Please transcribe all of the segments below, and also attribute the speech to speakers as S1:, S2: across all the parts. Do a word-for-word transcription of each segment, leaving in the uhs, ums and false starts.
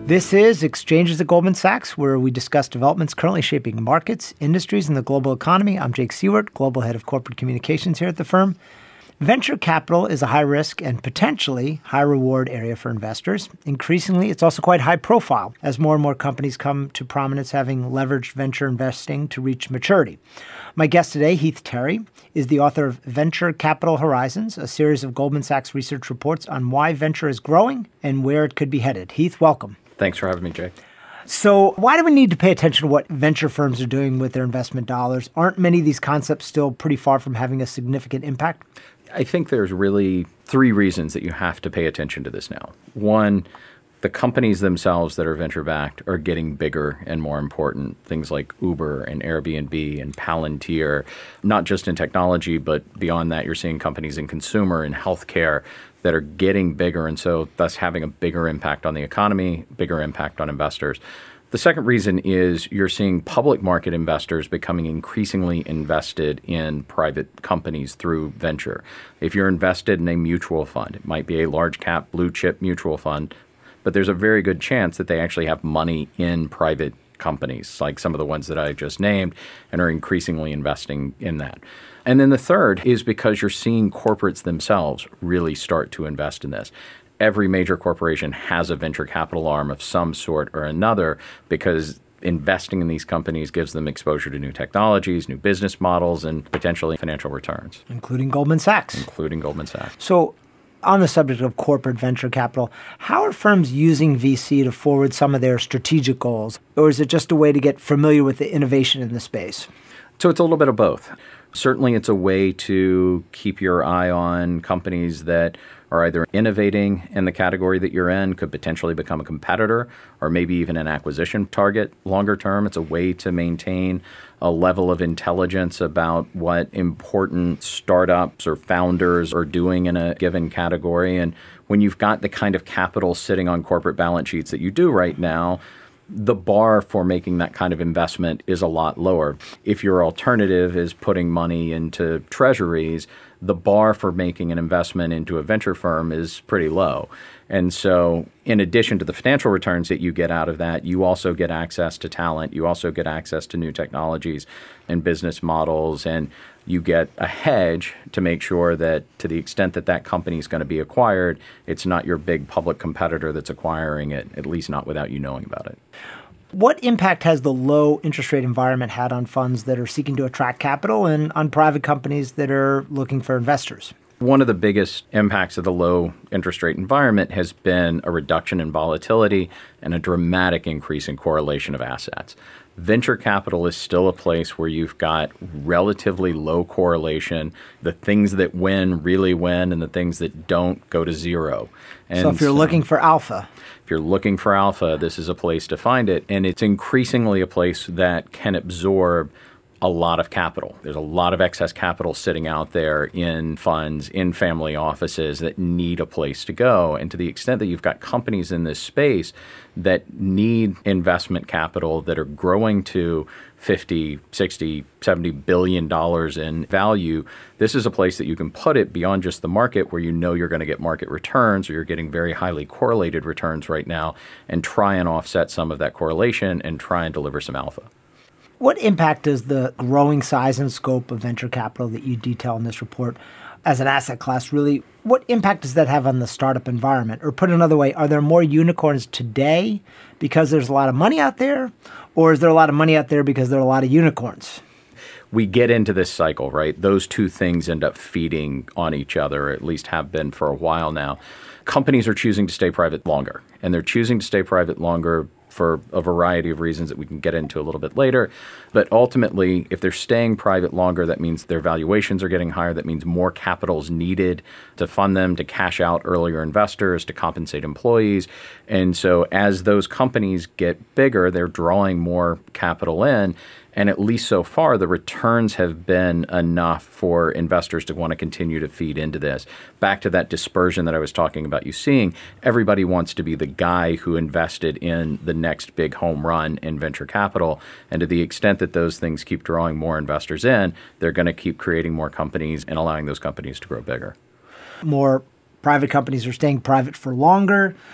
S1: This is Exchanges at Goldman Sachs, where we discuss developments currently shaping markets, industries, and the global economy. I'm Jake Seward, Global Head of Corporate Communications here at the firm. Venture capital is a high-risk and potentially high-reward area for investors. Increasingly, it's also quite high-profile as more and more companies come to prominence having leveraged venture investing to reach maturity. My guest today, Heath Terry, is the author of Venture Capital Horizons, a series of Goldman Sachs Research reports on why venture is growing and where it could be headed. Heath, welcome.
S2: Thanks for having me, Jake.
S1: So why do we need to pay attention to what venture firms are doing with their investment dollars? Aren't many of these concepts still pretty far from having a significant impact?
S2: I think there's really three reasons that you have to pay attention to this now. One, the companies themselves that are venture-backed are getting bigger and more important. Things like Uber and Airbnb and Palantir, not just in technology, but beyond that, you're seeing companies in consumer and healthcare that are getting bigger and so thus having a bigger impact on the economy, bigger impact on investors. The second reason is you're seeing public market investors becoming increasingly invested in private companies through venture. If you're invested in a mutual fund, it might be a large cap blue chip mutual fund, but there's a very good chance that they actually have money in private companies, like some of the ones that I just named, and are increasingly investing in that. And then the third is because you're seeing corporates themselves really start to invest in this. Every major corporation has a venture capital arm of some sort or another because investing in these companies gives them exposure to new technologies, new business models, and potentially financial returns.
S1: Including Goldman Sachs.
S2: Including Goldman Sachs.
S1: So on the subject of corporate venture capital, how are firms using V C to forward some of their strategic goals? Or is it just a way to get familiar with the innovation in the space?
S2: So it's a little bit of both. Certainly it's a way to keep your eye on companies that are either innovating in the category that you're in, could potentially become a competitor, or maybe even an acquisition target longer term. It's a way to maintain a level of intelligence about what important startups or founders are doing in a given category. And when you've got the kind of capital sitting on corporate balance sheets that you do right now, the bar for making that kind of investment is a lot lower. If your alternative is putting money into treasuries, the bar for making an investment into a venture firm is pretty low. And so in addition to the financial returns that you get out of that, you also get access to talent. You also get access to new technologies and business models. And you get a hedge to make sure that to the extent that that company is going to be acquired, it's not your big public competitor that's acquiring it, at least not without you knowing about it.
S1: What impact has the low interest rate environment had on funds that are seeking to attract capital and on private companies that are looking for investors?
S2: One of the biggest impacts of the low interest rate environment has been a reduction in volatility and a dramatic increase in correlation of assets. Venture capital is still a place where you've got relatively low correlation. The things that win really win, and the things that don't go to zero. And
S1: so if you're so, looking for alpha.
S2: If you're looking for alpha, this is a place to find it. And it's increasingly a place that can absorb a lot of capital. There's a lot of excess capital sitting out there in funds, in family offices that need a place to go. And to the extent that you've got companies in this space that need investment capital that are growing to fifty, sixty, seventy billion dollars in value, this is a place that you can put it beyond just the market where you know you're going to get market returns or you're getting very highly correlated returns right now, and try and offset some of that correlation and try and deliver some alpha.
S1: What impact does the growing size and scope of venture capital that you detail in this report as an asset class really, what impact does that have on the startup environment? Or put another way, are there more unicorns today because there's a lot of money out there? Or is there a lot of money out there because there are a lot of unicorns?
S2: We get into this cycle, right? Those two things end up feeding on each other, or at least have been for a while now. Companies are choosing to stay private longer, and they're choosing to stay private longer for a variety of reasons that we can get into a little bit later. But ultimately, if they're staying private longer, that means their valuations are getting higher. That means more capital is needed to fund them, to cash out earlier investors, to compensate employees. And so as those companies get bigger, they're drawing more capital in. And at least so far, the returns have been enough for investors to want to continue to feed into this. Back to that dispersion that I was talking about you seeing, everybody wants to be the guy who invested in the next big home run in venture capital. And to the extent that those things keep drawing more investors in, they're going to keep creating more companies and allowing those companies to grow bigger.
S1: More private companies are staying private for longer.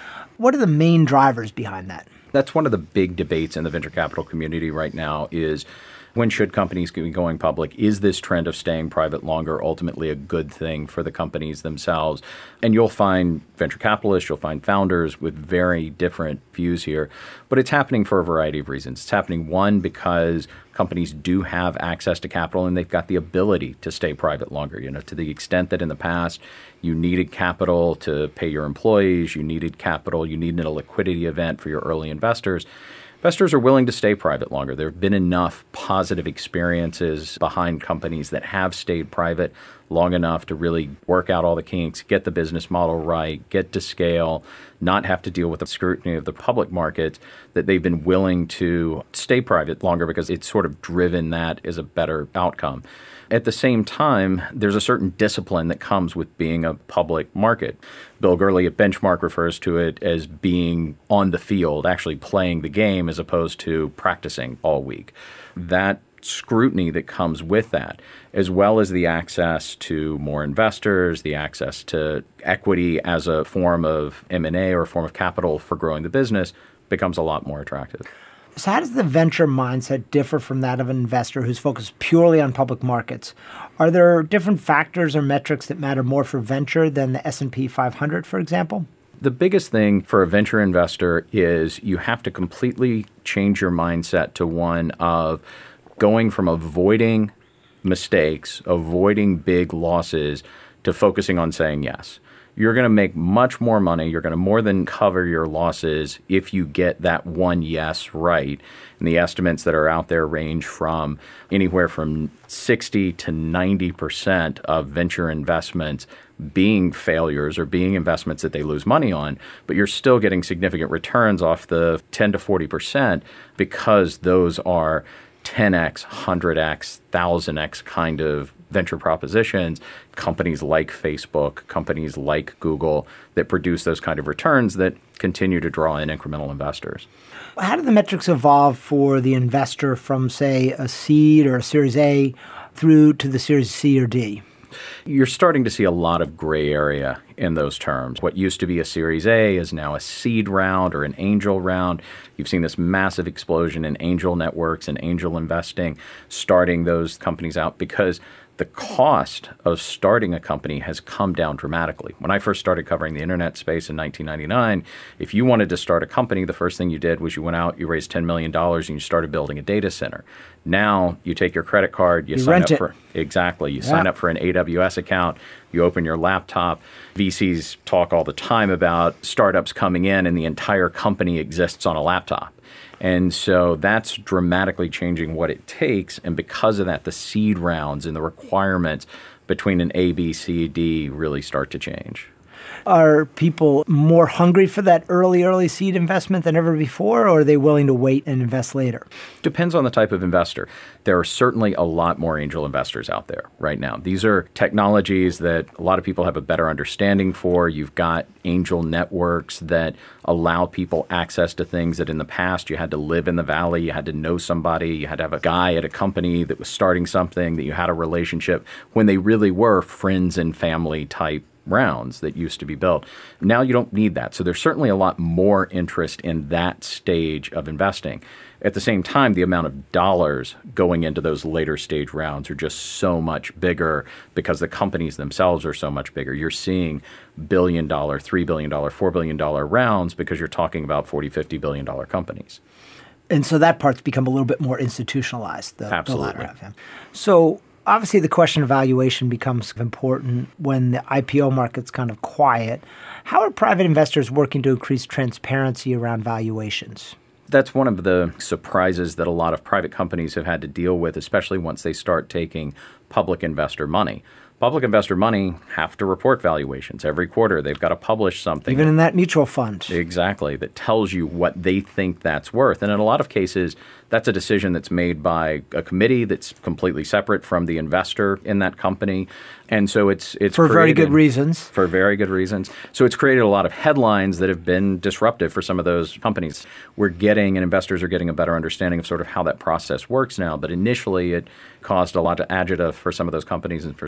S1: What are the main drivers behind that?
S2: That's one of the big debates in the venture capital community right now is when should companies be going public? Is this trend of staying private longer ultimately a good thing for the companies themselves? And you'll find venture capitalists, you'll find founders with very different views here. But it's happening for a variety of reasons. It's happening, one, because companies do have access to capital and they've got the ability to stay private longer. You know, to the extent that in the past you needed capital to pay your employees, you needed capital, you needed a liquidity event for your early investors. Investors are willing to stay private longer. There have been enough positive experiences behind companies that have stayed private long enough to really work out all the kinks, get the business model right, get to scale, not have to deal with the scrutiny of the public markets, that they've been willing to stay private longer because it's sort of driven that as a better outcome. At the same time, there's a certain discipline that comes with being a public market. Bill Gurley at Benchmark refers to it as being on the field, actually playing the game as opposed to practicing all week. That scrutiny that comes with that, as well as the access to more investors, the access to equity as a form of M and A or a form of capital for growing the business, becomes a lot more attractive.
S1: So how does the venture mindset differ from that of an investor who's focused purely on public markets? Are there different factors or metrics that matter more for venture than the S and P five hundred, for example?
S2: The biggest thing for a venture investor is you have to completely change your mindset to one of going from avoiding mistakes, avoiding big losses, to focusing on saying yes. You're going to make much more money. You're going to more than cover your losses if you get that one yes right. And the estimates that are out there range from anywhere from sixty to ninety percent of venture investments being failures or being investments that they lose money on, but you're still getting significant returns off the ten to forty percent because those are ten x, one hundred x, one thousand x kind of venture propositions, companies like Facebook, companies like Google that produce those kind of returns that continue to draw in incremental investors.
S1: How do the metrics evolve for the investor from, say, a seed or a Series A through to the Series C or D?
S2: You're starting to see a lot of gray area in those terms. What used to be a Series A is now a seed round or an angel round. You've seen this massive explosion in angel networks and angel investing, starting those companies out because the cost of starting a company has come down dramatically. When I first started covering the internet space in nineteen ninety-nine, if you wanted to start a company, the first thing you did was you went out, you raised ten million dollars, and you started building a data center. Now you take your credit card, you,
S1: you
S2: sign
S1: rent
S2: up
S1: it.
S2: for exactly, you
S1: yeah.
S2: sign up for an A W S account, you open your laptop. V Cs talk all the time about startups coming in and the entire company exists on a laptop. And so that's dramatically changing what it takes. And because of that, the seed rounds and the requirements between an A, B, C, D really start to change.
S1: Are people more hungry for that early, early seed investment than ever before, or are they willing to wait and invest later?
S2: Depends on the type of investor. There are certainly a lot more angel investors out there right now. These are technologies that a lot of people have a better understanding for. You've got angel networks that allow people access to things that in the past you had to live in the valley, you had to know somebody, you had to have a guy at a company that was starting something, that you had a relationship, when they really were friends and family type rounds that used to be built. Now you don't need that. So there's certainly a lot more interest in that stage of investing. At the same time, the amount of dollars going into those later stage rounds are just so much bigger because the companies themselves are so much bigger. You're seeing billion dollar, three billion dollar, four billion dollar rounds because you're talking about forty, fifty billion dollar companies.
S1: And so that part's become a little bit more institutionalized. The,
S2: Absolutely.
S1: The latter half. So obviously, the question of valuation becomes important when the I P O market's kind of quiet. How are private investors working to increase transparency around valuations?
S2: That's one of the surprises that a lot of private companies have had to deal with, especially once they start taking public investor money. Public investor money have to report valuations every quarter. They've got to publish something.
S1: Even in that mutual fund.
S2: Exactly. That tells you what they think that's worth. And in a lot of cases, that's a decision that's made by a committee that's completely separate from the investor in that company. And so it's it's
S1: for
S2: created,
S1: very good reasons.
S2: For very good reasons. So it's created a lot of headlines that have been disruptive for some of those companies. We're getting, and investors are getting a better understanding of sort of how that process works now. But initially, it caused a lot of agita for some of those companies and for some of those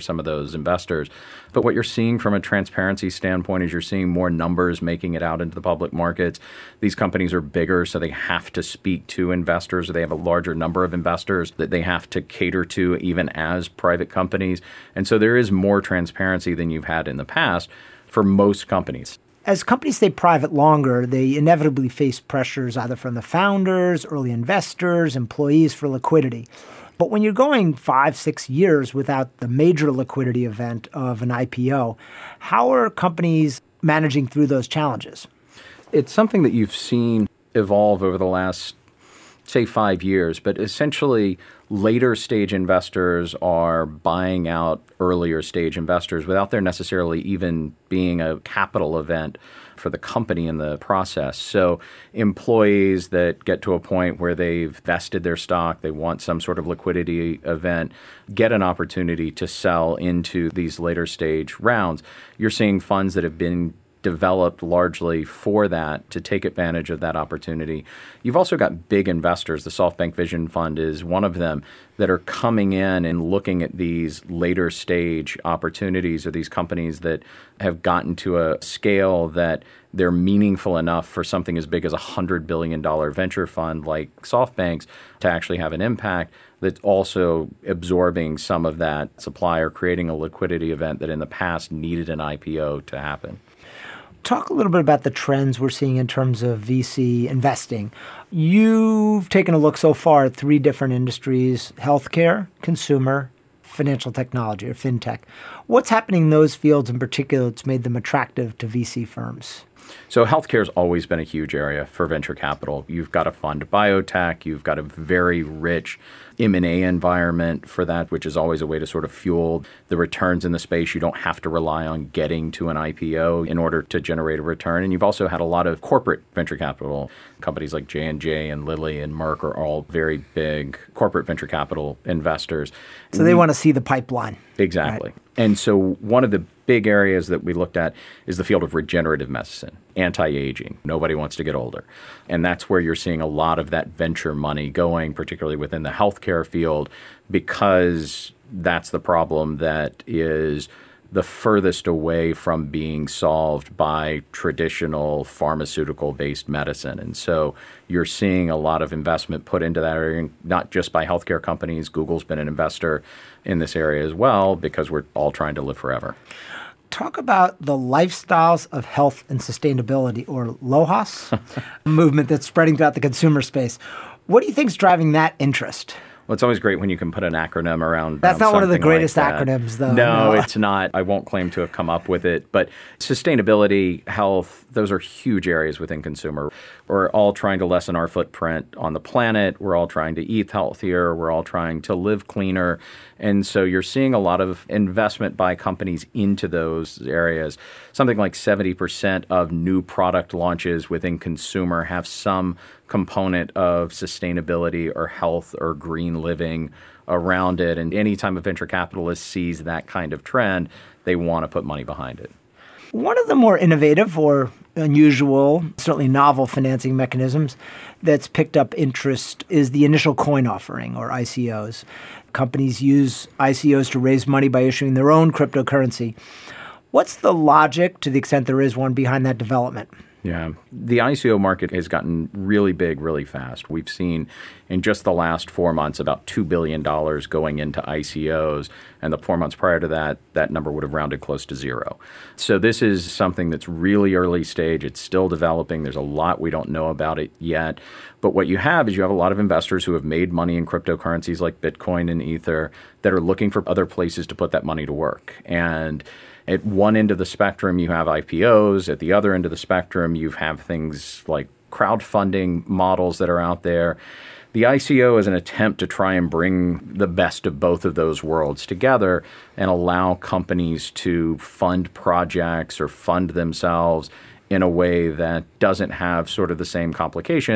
S2: those investors. But what you're seeing from a transparency standpoint is you're seeing more numbers making it out into the public markets. These companies are bigger, so they have to speak to investors, or they have a larger number of investors that they have to cater to even as private companies. And so there is more transparency than you've had in the past for most companies.
S1: As companies stay private longer, they inevitably face pressures either from the founders, early investors, employees for liquidity. But when you're going five, six years without the major liquidity event of an I P O, how are companies managing through those challenges?
S2: It's something that you've seen evolve over the last, say, five years, but essentially later stage investors are buying out earlier stage investors without there necessarily even being a capital event for the company in the process. So employees that get to a point where they've vested their stock, they want some sort of liquidity event, get an opportunity to sell into these later stage rounds. You're seeing funds that have been developed largely for that to take advantage of that opportunity. You've also got big investors. The SoftBank Vision Fund is one of them that are coming in and looking at these later stage opportunities or these companies that have gotten to a scale that they're meaningful enough for something as big as a one hundred billion dollars venture fund like SoftBank's to actually have an impact that's also absorbing some of that supply or creating a liquidity event that in the past needed an I P O to happen.
S1: Talk a little bit about the trends we're seeing in terms of V C investing. You've taken a look so far at three different industries: healthcare, consumer, financial technology, or fintech. What's happening in those fields in particular that's made them attractive to V C firms?
S2: So healthcare has always been a huge area for venture capital. You've got to fund biotech. You've got a very rich M and A environment for that, which is always a way to sort of fuel the returns in the space. You don't have to rely on getting to an I P O in order to generate a return. And you've also had a lot of corporate venture capital. Companies like J and J and Lilly and Merck are all very big corporate venture capital investors.
S1: So they want to see the pipeline.
S2: Exactly.
S1: Right.
S2: And so one of the big areas that we looked at is the field of regenerative medicine, anti-aging. Nobody wants to get older. And that's where you're seeing a lot of that venture money going, particularly within the healthcare field, because that's the problem that is the furthest away from being solved by traditional pharmaceutical-based medicine. And so you're seeing a lot of investment put into that area, not just by healthcare companies. Google's been an investor in this area as well because we're all trying to live forever.
S1: Talk about the lifestyles of health and sustainability, or LOHAS, movement that's spreading throughout the consumer space. What do you think is driving that interest?
S2: Well, it's always great when you can put an acronym around.
S1: That's
S2: around
S1: not one of the greatest
S2: like
S1: acronyms, though.
S2: No,
S1: No,
S2: it's not. I won't claim to have come up with it. But sustainability, health, those are huge areas within consumer. We're all trying to lessen our footprint on the planet. We're all trying to eat healthier. We're all trying to live cleaner. And so you're seeing a lot of investment by companies into those areas. Something like seventy percent of new product launches within consumer have some component of sustainability or health or green living around it. And anytime a venture capitalist sees that kind of trend, they want to put money behind it.
S1: One of the more innovative or unusual, certainly novel financing mechanisms that's picked up interest is the initial coin offering, or I C Os. Companies use I C Os to raise money by issuing their own cryptocurrency. What's the logic, to the extent there is one, behind that development?
S2: Yeah. The I C O market has gotten really big really fast. We've seen in just the last four months about two billion dollars going into I C Os. And the four months prior to that, that number would have rounded close to zero. So this is something that's really early stage. It's still developing. There's a lot we don't know about it yet. But what you have is you have a lot of investors who have made money in cryptocurrencies like Bitcoin and Ether that are looking for other places to put that money to work. And at one end of the spectrum, you have I P Os. At the other end of the spectrum, you have things like crowdfunding models that are out there. The I C O is an attempt to try and bring the best of both of those worlds together and allow companies to fund projects or fund themselves in a way that doesn't have sort of the same complications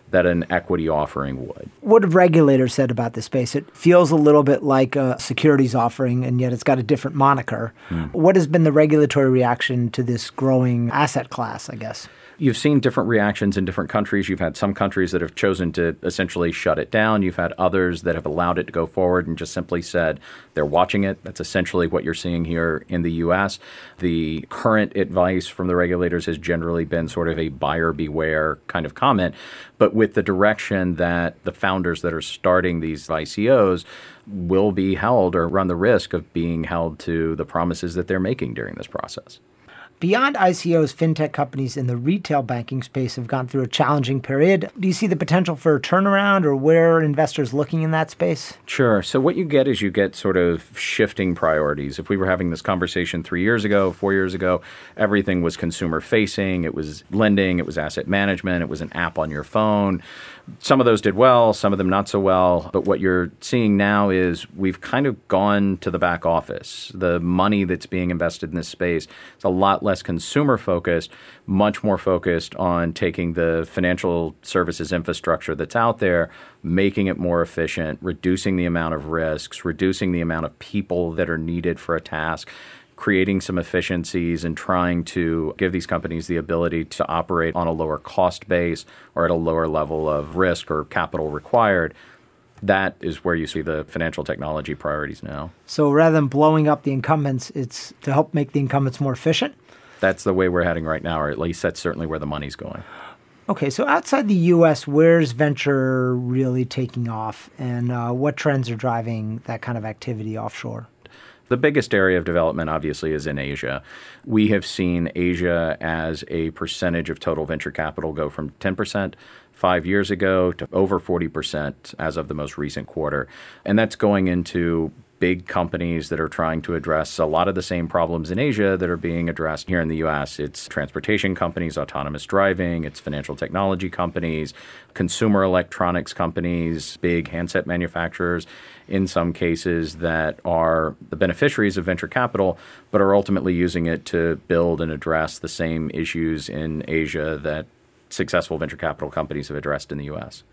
S2: that an equity offering would.
S1: What have regulators said about this space? It feels a little bit like a securities offering, and yet it's got a different moniker. Mm. What has been the regulatory reaction to this growing asset class, I guess?
S2: You've seen different reactions in different countries. You've had some countries that have chosen to essentially shut it down. You've had others that have allowed it to go forward and just simply said they're watching it. That's essentially what you're seeing here in the U S. The current advice from the regulators has generally been sort of a buyer beware kind of comment, but with the direction that the founders that are starting these I C Os will be held or run the risk of being held to the promises that they're making during this process.
S1: Beyond I C Os, fintech companies in the retail banking space have gone through a challenging period. Do you see the potential for a turnaround, or where are investors looking in that space?
S2: Sure. So what you get is you get sort of shifting priorities. If we were having this conversation three years ago, four years ago, everything was consumer facing. It was lending. It was asset management. It was an app on your phone. Some of those did well, some of them not so well. But what you're seeing now is we've kind of gone to the back office. The money that's being invested in this space is a lot less consumer focused, much more focused on taking the financial services infrastructure that's out there, making it more efficient, reducing the amount of risks, reducing the amount of people that are needed for a task, creating some efficiencies and trying to give these companies the ability to operate on a lower cost base or at a lower level of risk or capital required. That is where you see the financial technology priorities now.
S1: So rather than blowing up the incumbents, it's to help make the incumbents more efficient?
S2: That's the way we're heading right now, or at least that's certainly where the money's going.
S1: Okay, so outside the U S, where's venture really taking off, and uh, what trends are driving that kind of activity offshore?
S2: The biggest area of development, obviously, is in Asia. We have seen Asia as a percentage of total venture capital go from ten percent five years ago to over forty percent as of the most recent quarter. And that's going into big companies that are trying to address a lot of the same problems in Asia that are being addressed here in the U S. It's transportation companies, autonomous driving, it's financial technology companies, consumer electronics companies, big handset manufacturers, in some cases that are the beneficiaries of venture capital, but are ultimately using it to build and address the same issues in Asia that successful venture capital companies have addressed in the U S.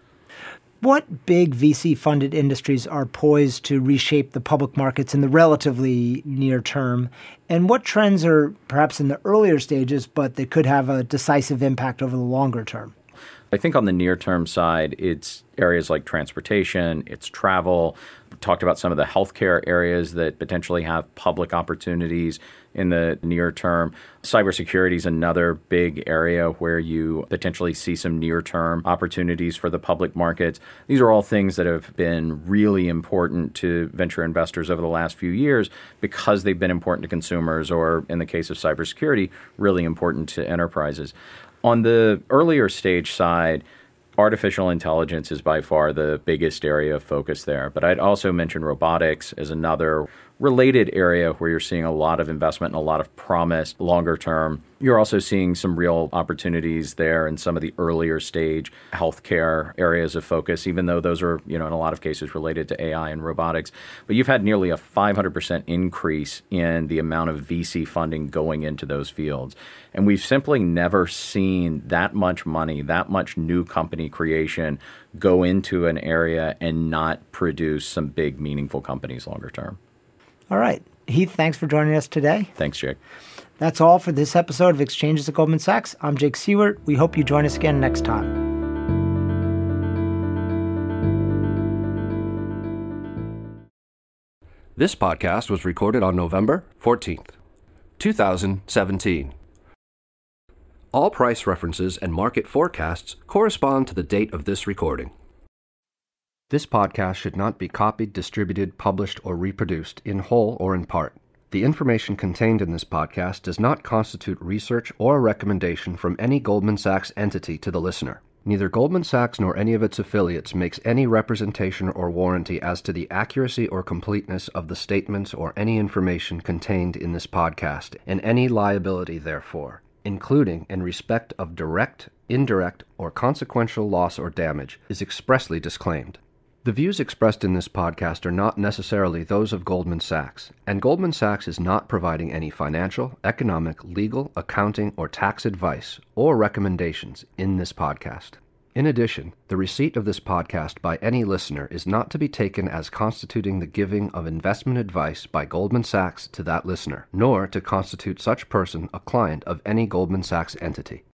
S1: What big V C-funded industries are poised to reshape the public markets in the relatively near term? And what trends are perhaps in the earlier stages, but they could have a decisive impact over the longer term?
S2: I think on the near-term side, it's areas like transportation, it's travel. We talked about some of the healthcare areas that potentially have public opportunities in the near term. Cybersecurity is another big area where you potentially see some near-term opportunities for the public markets. These are all things that have been really important to venture investors over the last few years because they've been important to consumers, or in the case of cybersecurity, really important to enterprises. On the earlier stage side, artificial intelligence is by far the biggest area of focus there. But I'd also mention robotics as another related area where you're seeing a lot of investment and a lot of promise longer term. You're also seeing some real opportunities there in some of the earlier stage healthcare areas of focus, even though those are, you know, in a lot of cases related to A I and robotics. But you've had nearly a five hundred percent increase in the amount of V C funding going into those fields. And we've simply never seen that much money, that much new company creation go into an area and not produce some big, meaningful companies longer term.
S1: All right. Heath, thanks for joining us today.
S2: Thanks, Jake.
S1: That's all for this episode of Exchanges at Goldman Sachs. I'm Jake Siewert. We hope you join us again next time.
S3: This podcast was recorded on November fourteenth, two thousand seventeen. All price references and market forecasts correspond to the date of this recording. This podcast should not be copied, distributed, published, or reproduced in whole or in part. The information contained in this podcast does not constitute research or a recommendation from any Goldman Sachs entity to the listener. Neither Goldman Sachs nor any of its affiliates makes any representation or warranty as to the accuracy or completeness of the statements or any information contained in this podcast, and any liability therefor, including in respect of direct, indirect, or consequential loss or damage, is expressly disclaimed. The views expressed in this podcast are not necessarily those of Goldman Sachs, and Goldman Sachs is not providing any financial, economic, legal, accounting, or tax advice or recommendations in this podcast. In addition, the receipt of this podcast by any listener is not to be taken as constituting the giving of investment advice by Goldman Sachs to that listener, nor to constitute such person a client of any Goldman Sachs entity.